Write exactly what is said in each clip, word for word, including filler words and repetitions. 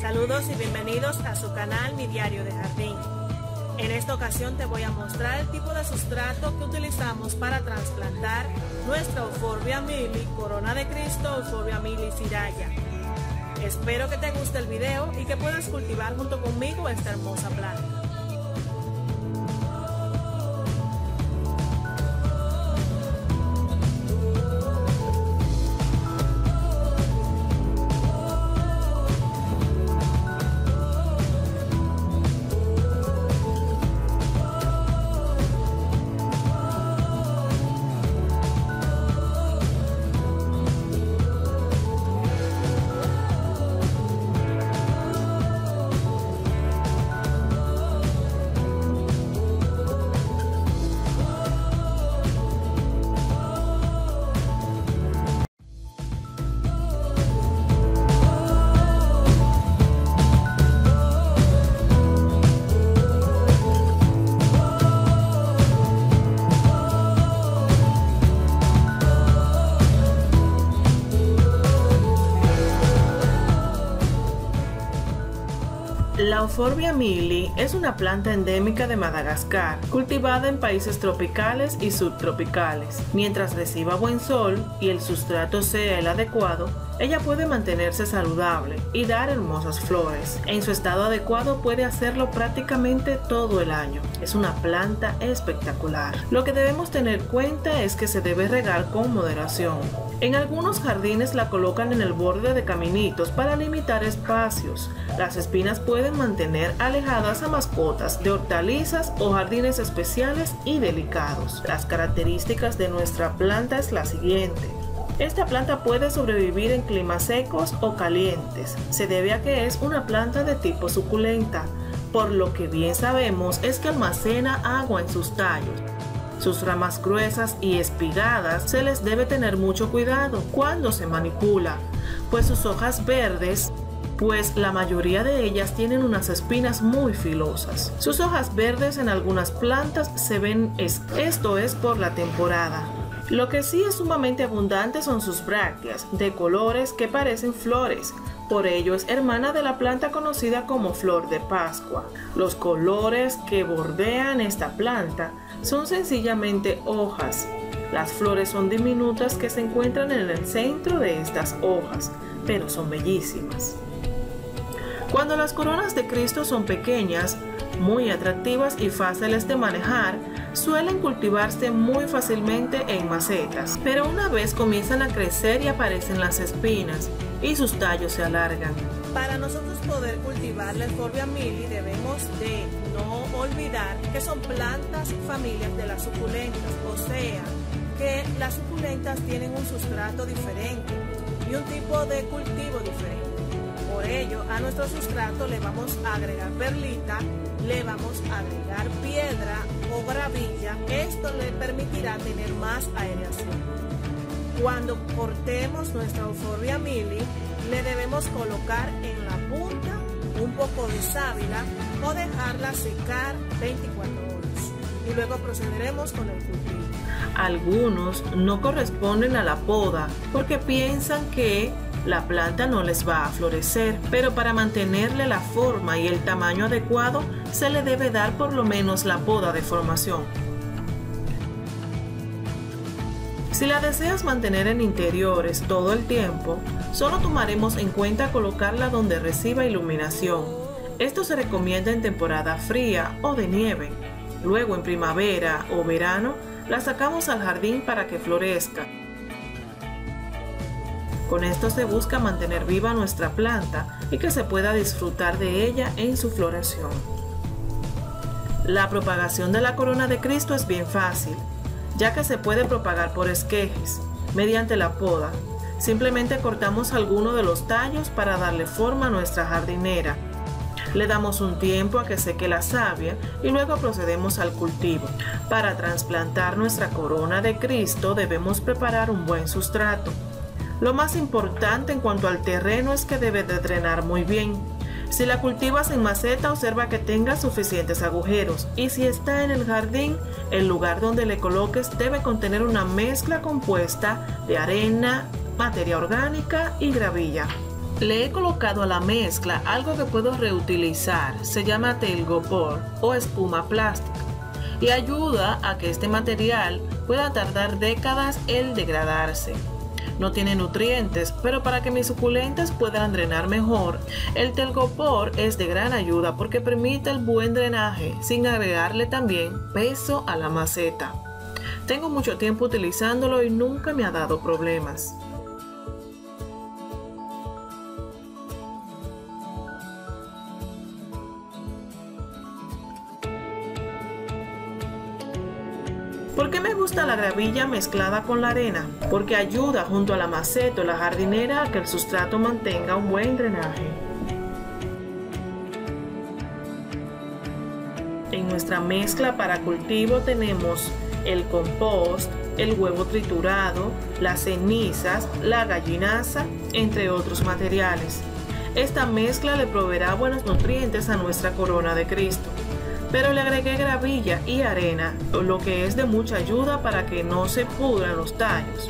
Saludos y bienvenidos a su canal Mi Diario de Jardín. En esta ocasión te voy a mostrar el tipo de sustrato que utilizamos para trasplantar nuestra Euphorbia Mili, Corona de Cristo, Euphorbia Mili Ciraya. Espero que te guste el video y que puedas cultivar junto conmigo esta hermosa planta. La Euphorbia Mili es una planta endémica de Madagascar, cultivada en países tropicales y subtropicales. Mientras reciba buen sol y el sustrato sea el adecuado, ella puede mantenerse saludable y dar hermosas flores. En su estado adecuado puede hacerlo prácticamente todo el año. Es una planta espectacular. Lo que debemos tener en cuenta es que se debe regar con moderación. En algunos jardines la colocan en el borde de caminitos para limitar espacios. Las espinas pueden mantener alejadas a mascotas de hortalizas o jardines especiales y delicados. Las características de nuestra planta es la siguiente. Esta planta puede sobrevivir en climas secos o calientes. Se debe a que es una planta de tipo suculenta, por lo que bien sabemos es que almacena agua en sus tallos. Sus ramas gruesas y espigadas se les debe tener mucho cuidado cuando se manipula, pues sus hojas verdes, pues la mayoría de ellas tienen unas espinas muy filosas. Sus hojas verdes en algunas plantas se ven, es, esto es por la temporada. Lo que sí es sumamente abundante son sus brácteas, de colores que parecen flores. Por ello es hermana de la planta conocida como flor de Pascua. Los colores que bordean esta planta son sencillamente hojas. Las flores son diminutas que se encuentran en el centro de estas hojas, pero son bellísimas. Cuando las coronas de Cristo son pequeñas, muy atractivas y fáciles de manejar, suelen cultivarse muy fácilmente en macetas, pero una vez comienzan a crecer y aparecen las espinas y sus tallos se alargan. Para nosotros poder cultivar la Euphorbia Mili debemos de no olvidar que son plantas familias de las suculentas, o sea, que las suculentas tienen un sustrato diferente y un tipo de cultivo diferente. Por ello, a nuestro sustrato le vamos a agregar perlita, le vamos a agregar piedra o gravilla. Esto le permitirá tener más aireación. Cuando cortemos nuestra Euphorbia Mili, le debemos colocar en la punta un poco de sábila o dejarla secar veinticuatro horas. Y luego procederemos con el cultivo. Algunos no corresponden a la poda porque piensan que la planta no les va a florecer, pero para mantenerle la forma y el tamaño adecuado se le debe dar por lo menos la poda de formación. Si la deseas mantener en interiores todo el tiempo, solo tomaremos en cuenta colocarla donde reciba iluminación. Esto se recomienda en temporada fría o de nieve. Luego en primavera o verano la sacamos al jardín para que florezca. Con esto se busca mantener viva nuestra planta y que se pueda disfrutar de ella en su floración. La propagación de la corona de Cristo es bien fácil, ya que se puede propagar por esquejes, mediante la poda. Simplemente cortamos alguno de los tallos para darle forma a nuestra jardinera. Le damos un tiempo a que seque la savia y luego procedemos al cultivo. Para trasplantar nuestra corona de Cristo debemos preparar un buen sustrato. Lo más importante en cuanto al terreno es que debe de drenar muy bien. Si la cultivas en maceta, observa que tenga suficientes agujeros, y si está en el jardín, el lugar donde le coloques debe contener una mezcla compuesta de arena, materia orgánica y gravilla. Le he colocado a la mezcla algo que puedo reutilizar, se llama telgopor o espuma plástica, y ayuda a que este material pueda tardar décadas en degradarse. No tiene nutrientes, pero para que mis suculentas puedan drenar mejor, el telgopor es de gran ayuda porque permite el buen drenaje sin agregarle también peso a la maceta. Tengo mucho tiempo utilizándolo y nunca me ha dado problemas. ¿Por qué me gusta la gravilla mezclada con la arena? Porque ayuda junto a la maceta o la jardinera a que el sustrato mantenga un buen drenaje. En nuestra mezcla para cultivo tenemos el compost, el huevo triturado, las cenizas, la gallinaza, entre otros materiales. Esta mezcla le proveerá buenos nutrientes a nuestra corona de Cristo. Pero le agregué gravilla y arena, lo que es de mucha ayuda para que no se pudran los tallos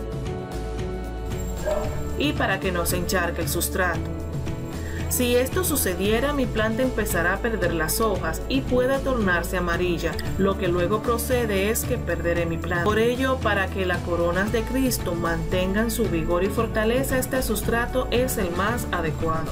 y para que no se encharque el sustrato. Si esto sucediera, mi planta empezará a perder las hojas y puede tornarse amarilla, lo que luego procede es que perderé mi planta. Por ello, para que las coronas de Cristo mantengan su vigor y fortaleza, este sustrato es el más adecuado.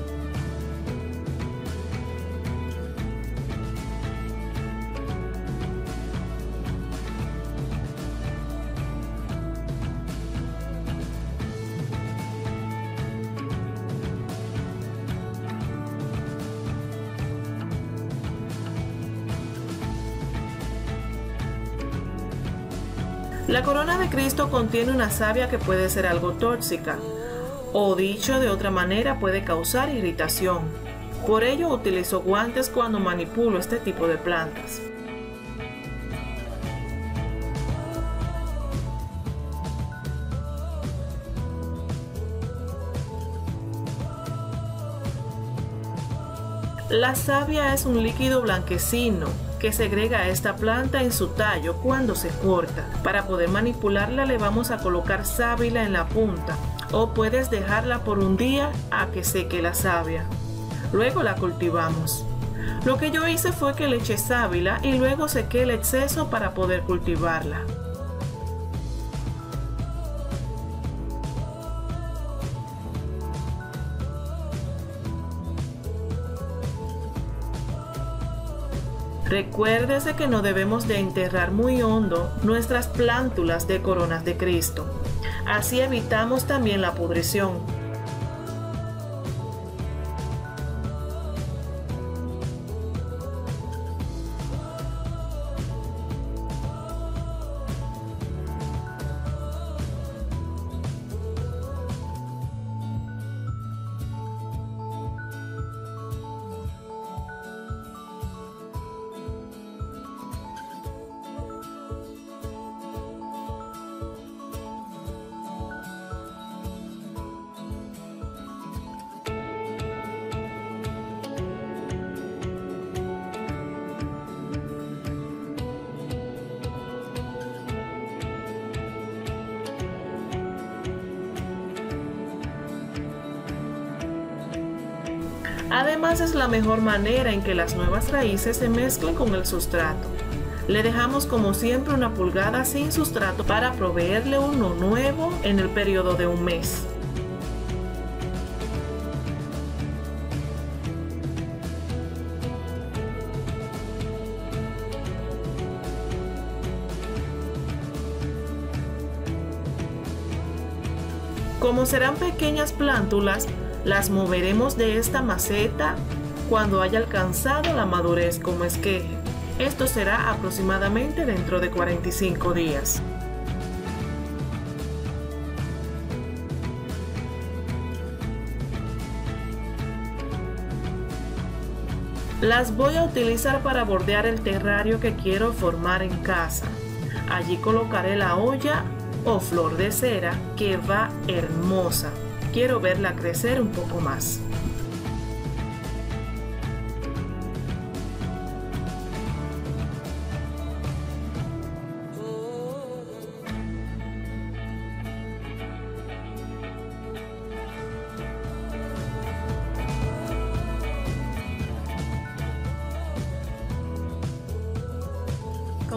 La corona de Cristo contiene una savia que puede ser algo tóxica, o dicho de otra manera puede causar irritación. Por ello utilizo guantes cuando manipulo este tipo de plantas. La savia es un líquido blanquecino que segrega a esta planta en su tallo cuando se corta. Para poder manipularla le vamos a colocar sábila en la punta o puedes dejarla por un día a que seque la savia. Luego la cultivamos. Lo que yo hice fue que le eché sábila y luego sequé el exceso para poder cultivarla. Recuérdese que no debemos de enterrar muy hondo nuestras plántulas de coronas de Cristo. Así evitamos también la pudrición. Además es la mejor manera en que las nuevas raíces se mezclen con el sustrato. Le dejamos como siempre una pulgada sin sustrato para proveerle uno nuevo en el periodo de un mes. Como serán pequeñas plántulas, las moveremos de esta maceta cuando haya alcanzado la madurez como esqueje. Esto será aproximadamente dentro de cuarenta y cinco días. Las voy a utilizar para bordear el terrario que quiero formar en casa. Allí colocaré la olla o flor de cera que va hermosa. Quiero verla crecer un poco más.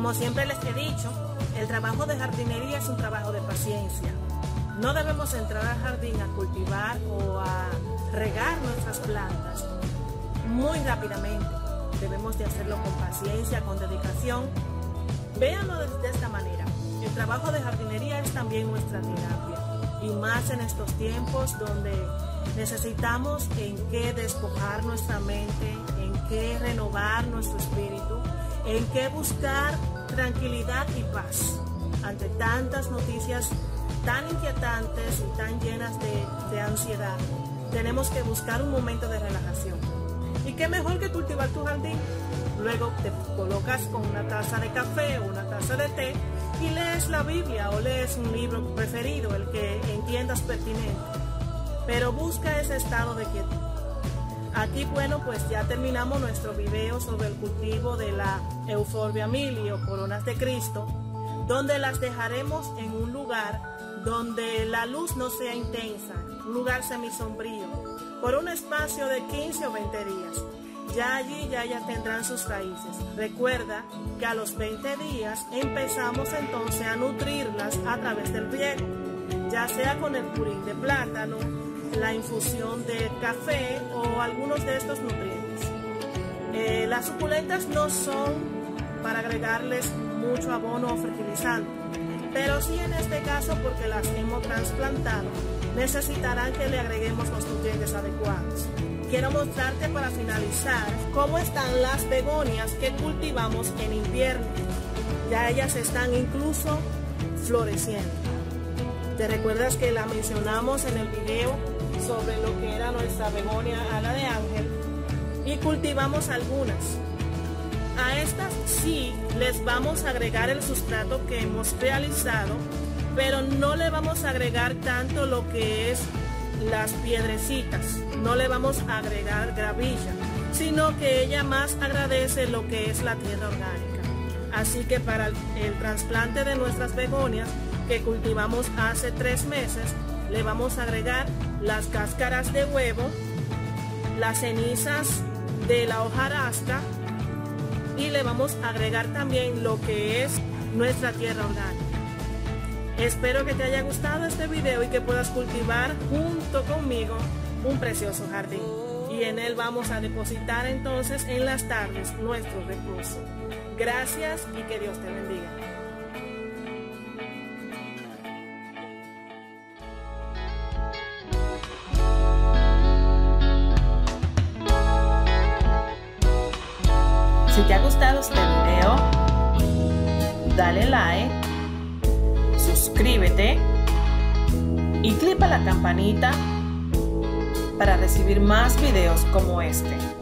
Como siempre les he dicho, el trabajo de jardinería es un trabajo de paciencia. No debemos entrar al jardín a cultivar o a regar nuestras plantas muy rápidamente. Debemos de hacerlo con paciencia, con dedicación. Véanlo de esta manera. El trabajo de jardinería es también nuestra terapia. Y más en estos tiempos donde necesitamos en qué despojar nuestra mente, en qué renovar nuestro espíritu, en qué buscar tranquilidad y paz ante tantas noticias tan inquietantes y tan llenas de, de ansiedad. Tenemos que buscar un momento de relajación. ¿Y qué mejor que cultivar tu jardín? Luego te colocas con una taza de café o una taza de té y lees la Biblia o lees un libro preferido, el que entiendas pertinente. Pero busca ese estado de quietud. Aquí, bueno, pues ya terminamos nuestro video sobre el cultivo de la Euphorbia mili o coronas de Cristo, donde las dejaremos en un lugar donde la luz no sea intensa, un lugar semisombrío, por un espacio de quince o veinte días. Ya allí ya ellas tendrán sus raíces. Recuerda que a los veinte días empezamos entonces a nutrirlas a través del riego, ya sea con el purín de plátano, la infusión de café o algunos de estos nutrientes. Eh, las suculentas no son para agregarles mucho abono o fertilizante, pero sí en este caso, porque las hemos trasplantado, necesitarán que le agreguemos los nutrientes adecuados. Quiero mostrarte para finalizar cómo están las begonias que cultivamos en invierno. Ya ellas están incluso floreciendo. ¿Te recuerdas que la mencionamos en el video sobre lo que era nuestra begonia ala de ángel? Y cultivamos algunas. A estas sí les vamos a agregar el sustrato que hemos realizado, pero no le vamos a agregar tanto lo que es las piedrecitas, no le vamos a agregar gravilla, sino que ella más agradece lo que es la tierra orgánica. Así que para el, el trasplante de nuestras begonias que cultivamos hace tres meses, le vamos a agregar las cáscaras de huevo, las cenizas de la hojarasca, y le vamos a agregar también lo que es nuestra tierra orgánica. Espero que te haya gustado este video y que puedas cultivar junto conmigo un precioso jardín. Y en él vamos a depositar entonces en las tardes nuestro recurso. Gracias y que Dios te bendiga. Si te ha gustado este video, dale like, suscríbete y clica la campanita para recibir más videos como este.